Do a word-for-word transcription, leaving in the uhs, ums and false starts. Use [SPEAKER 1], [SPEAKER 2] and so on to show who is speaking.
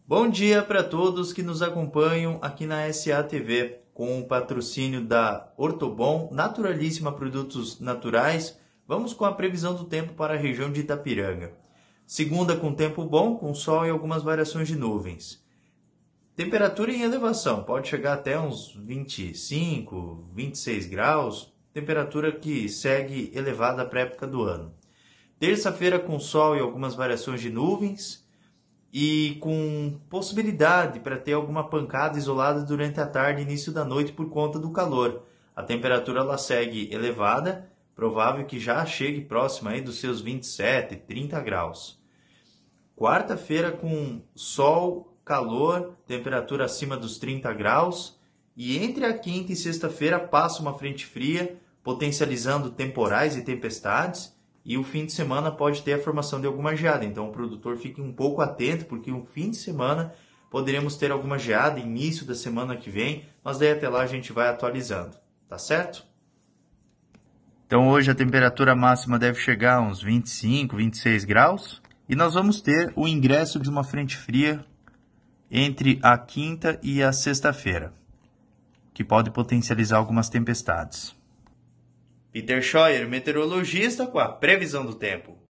[SPEAKER 1] Bom dia para todos que nos acompanham aqui na S A T V, com o patrocínio da Ortobon, Naturalíssima Produtos Naturais. Vamos com a previsão do tempo para a região de Itapiranga. Segunda com tempo bom, com sol e algumas variações de nuvens. Temperatura em elevação, pode chegar até uns vinte e cinco, vinte e seis graus, temperatura que segue elevada para a época do ano. Terça-feira com sol e algumas variações de nuvens e com possibilidade para ter alguma pancada isolada durante a tarde e início da noite por conta do calor. A temperatura ela segue elevada, provável que já chegue próxima aí dos seus vinte e sete, trinta graus. Quarta-feira com sol, calor, temperatura acima dos trinta graus. E entre a quinta e sexta-feira passa uma frente fria, potencializando temporais e tempestades. E o fim de semana pode ter a formação de alguma geada. Então o produtor fique um pouco atento, porque no fim de semana poderemos ter alguma geada, início da semana que vem. Mas daí até lá a gente vai atualizando, tá certo? Então hoje a temperatura máxima deve chegar a uns vinte e cinco, vinte e seis graus. E nós vamos ter o ingresso de uma frente fria entre a quinta e a sexta-feira, que pode potencializar algumas tempestades. Peter Scheuer, meteorologista, com a previsão do tempo.